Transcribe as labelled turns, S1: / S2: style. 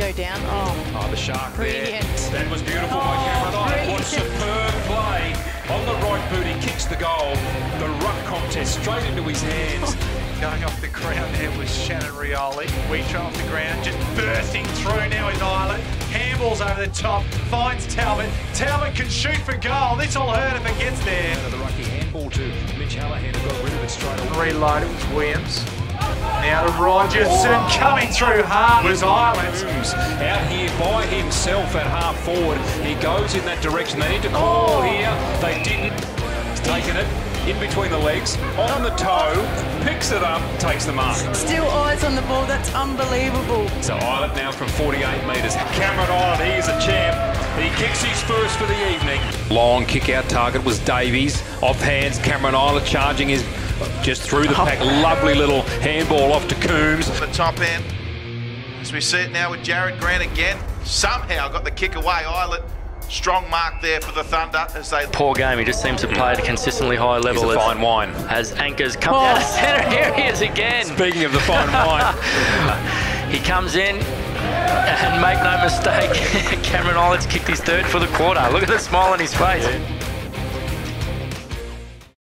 S1: go down.
S2: Oh, the shark
S1: brilliant.
S2: there. That was beautiful by Cameron. What superb play. On the right boot, he kicks the goal. The ruck contest straight into his hands.
S3: Going off the ground there was Shannon Rioli. Weetra off the ground, just bursting through now is Ilett. Handballs over the top, finds Talbot. Talbot can shoot for goal. This will hurt if it gets there.
S2: The rucky handball to Mitch Hallahan, who got rid of it straight away.
S3: Reload, it was Williams. Now to Rogerson, coming through hard was Ilett.
S2: Out here by himself at half forward. He goes in that direction. They need to call here. They didn't. He's taken it in between the legs, on the toe, picks it up, takes the mark.
S1: Still eyes on the ball, that's unbelievable.
S2: So Ilett now from 48 metres. Cameron Ilett, he is a champ. He kicks his first for the evening. Long kick-out target was Davies. Off hands, Cameron Ilett charging his just through the pack. Lovely little handball off to Coombs.
S4: The top end, as we see it now with Jared Grant again, somehow got the kick away. Ilett, strong mark there for the Thunder as they...
S5: Poor game, he just seems to play at a consistently high level.
S2: He's a fine wine.
S5: As anchors come out of centre, here he is again.
S2: Speaking of the fine wine.
S5: He comes in, and make no mistake, Cameron Ilett's kicked his third for the quarter. Look at the smile on his face.
S2: Yeah.